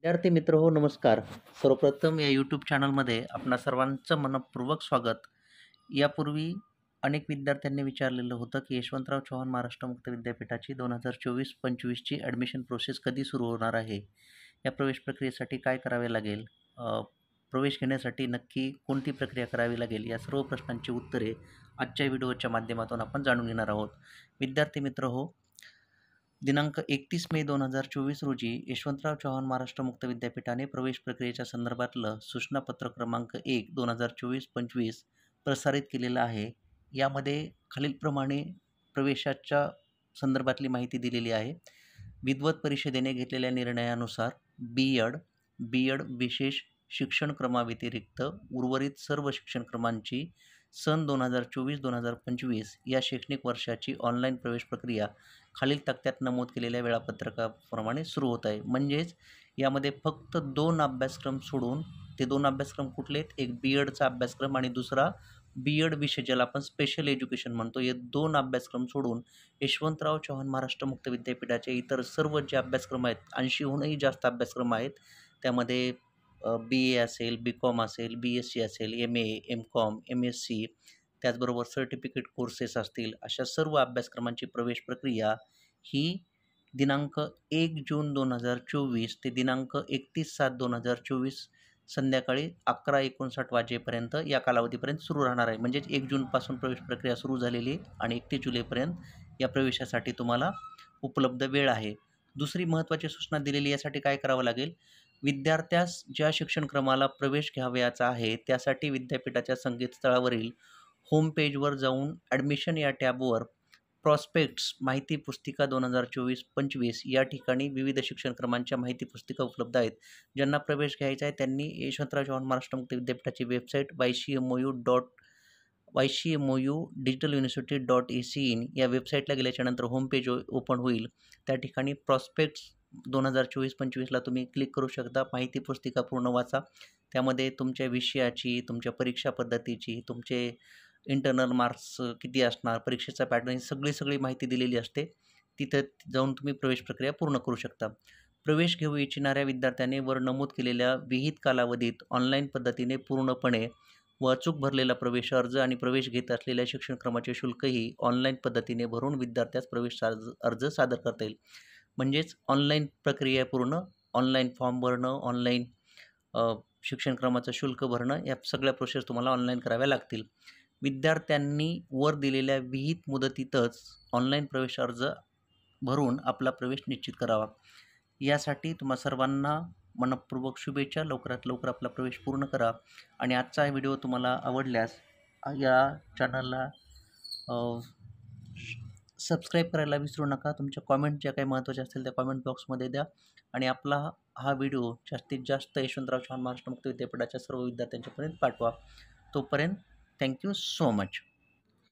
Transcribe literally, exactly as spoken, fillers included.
विद्यार्थी मित्र हो नमस्कार. सर्वप्रथम या यूट्यूब चॅनलमध्ये आपणा सर्वांचं मनःपूर्वक स्वागत. यापूर्वी अनेक विद्यार्थ्यांनी विचारलेलं होतं की यशवंतराव चव्हाण महाराष्ट्र मुक्त विद्यापीठाची दोन हजार चोवीस पंचवीसची ॲडमिशन प्रोसेस कधी सुरू होणार आहे? या प्रवेश प्रक्रियेसाठी काय करावे लागेल? अ, प्रवेश घेण्यासाठी नक्की कोणती प्रक्रिया करावी लागेल? या सर्व प्रश्नांची उत्तरे आजच्या व्हिडिओच्या माध्यमातून आपण जाणून घेणार आहोत. विद्यार्थी मित्र हो, दिनांक एकतीस मे दोन हजार चोवीस रोजी यशवंतराव चव्हाण महाराष्ट्र मुक्त विद्यापीठाने प्रवेश प्रक्रियेच्या संदर्भातलं सूचनापत्र क्रमांक एक दोन हजार चोवीस पंचवीस प्रसारित केलेलं आहे. यामध्ये खालीलप्रमाणे प्रवेशाच्या संदर्भातली माहिती दिलेली आहे. विद्वत परिषदेने घेतलेल्या निर्णयानुसार बी एड बी एड विशेष शिक्षण क्रमाव्यतिरिक्त उर्वरित सर्व शिक्षणक्रमांची सन दोन हजार चोवीस दोन हजार पंचवीस या शैक्षणिक वर्षाची ऑनलाईन प्रवेश प्रक्रिया खालील तक्त्यात नमूद केलेल्या वेळापत्रकाप्रमाणे सुरू होत आहे. म्हणजेच यामध्ये फक्त दोन अभ्यासक्रम सोडून, ते दोन अभ्यासक्रम कुठले आहेत? एक बी एडचा अभ्यासक्रम आणि दुसरा बी एड विषय ज्याला आपण स्पेशल एज्युकेशन म्हणतो. हे दोन अभ्यासक्रम सोडून यशवंतराव चव्हाण महाराष्ट्र मुक्त विद्यापीठाचे इतर सर्व जे अभ्यासक्रम आहेत, ऐंशीहूनही जास्त अभ्यासक्रम आहेत. त्यामध्ये बी ए असेल, बी कॉम असेल, बी एस सी असेल, M A, M com, M S C, त्याचबरोबर सर्टिफिकेट कोर्सेस असतील, अशा सर्व अभ्यासक्रमांची प्रवेश प्रक्रिया ही दिनांक एक जून दोन हजार चोवीस ते दिनांक एकतीस सात दोन हजार चोवीस संध्याकाळी अकरा एकोणसाठ वाजेपर्यंत या कालावधीपर्यंत सुरू राहणार आहे. म्हणजेच एक जूनपासून प्रवेश प्रक्रिया सुरू झालेली आणि एकतीस जुलैपर्यंत या प्रवेशासाठी तुम्हाला उपलब्ध वेळ आहे. दुसरी महत्त्वाची सूचना दिलेली, यासाठी काय करावं लागेल? विद्यार्थ्यास ज्या शिक्षणक्रमाला प्रवेश घ्यावयाचा आहे त्यासाठी विद्यापीठाच्या संकेतस्थळावरील होम पेजवर जाऊन ॲडमिशन या टॅबवर प्रॉस्पेक्ट्स माहिती पुस्तिका दोन हजार चोवीस पंचवीस या ठिकाणी विविध शिक्षणक्रमांच्या माहिती पुस्तिका उपलब्ध आहेत. ज्यांना प्रवेश घ्यायचा आहे त्यांनी यशवंतराव चव्हाण महाराष्ट्र मुक्त विद्यापीठाची website Y C M O U dot Y C M O U digital university dot A C in या वेबसाईटला गेल्याच्यानंतर होम पेज ओपन होईल. त्या ठिकाणी प्रॉस्पेक्ट्स दोन हजार चोवीस पंचवीसला तुम्ही क्लिक करू शकता. माहिती पुस्तिका पूर्ण वाचा. त्यामध्ये तुमच्या विषयाची, तुमच्या परीक्षा पद्धतीची, तुमचे इंटरनल मार्क्स किती असणार, परीक्षेचा पॅटर्न, ही सगळी सगळी माहिती दिलेली असते. तिथं जाऊन तुम्ही प्रवेश प्रक्रिया पूर्ण करू शकता. प्रवेश घेऊ इच्छिणाऱ्या विद्यार्थ्याने वर नमूद केलेल्या विहित कालावधीत ऑनलाईन पद्धतीने पूर्णपणे व अचूक भरलेला प्रवेश अर्ज आणि प्रवेश घेत असलेल्या शिक्षणक्रमाचे शुल्कही ऑनलाईन पद्धतीने भरून विद्यार्थ्यास प्रवेश अर्ज अर्ज सादर करता येईल. म्हणजेच ऑनलाईन प्रक्रिया पूर्ण, ऑनलाईन फॉर्म भरणं, ऑनलाईन शिक्षणक्रमाचं शुल्क भरणं, या सगळ्या प्रोसेस तुम्हाला ऑनलाईन कराव्या लागतील. विद्यार्थ्यांनी वर दिलेल्या विहित मुदतीतच ऑनलाईन प्रवेश अर्ज भरून आपला प्रवेश निश्चित करावा. यासाठी तुम्हा सर्वांना मनःपूर्वक शुभेच्छा. लवकरात लवकर आपला प्रवेश पूर्ण करा. आणि आजचा व्हिडिओ तुम्हाला आवडल्यास या चॅनलला सबस्क्राईब करायला विसरू नका. तुमच्या कॉमेंट ज्या काही महत्त्वाच्या असतील त्या कॉमेंट बॉक्समध्ये द्या. आणि आपला हा व्हिडिओ जास्तीत जास्त यशवंतराव चव्हाण महाराष्ट्र मुक्त विद्यापीठाच्या सर्व विद्यार्थ्यांच्यापर्यंत पाठवा. तोपर्यंत थँक्यू सो मच.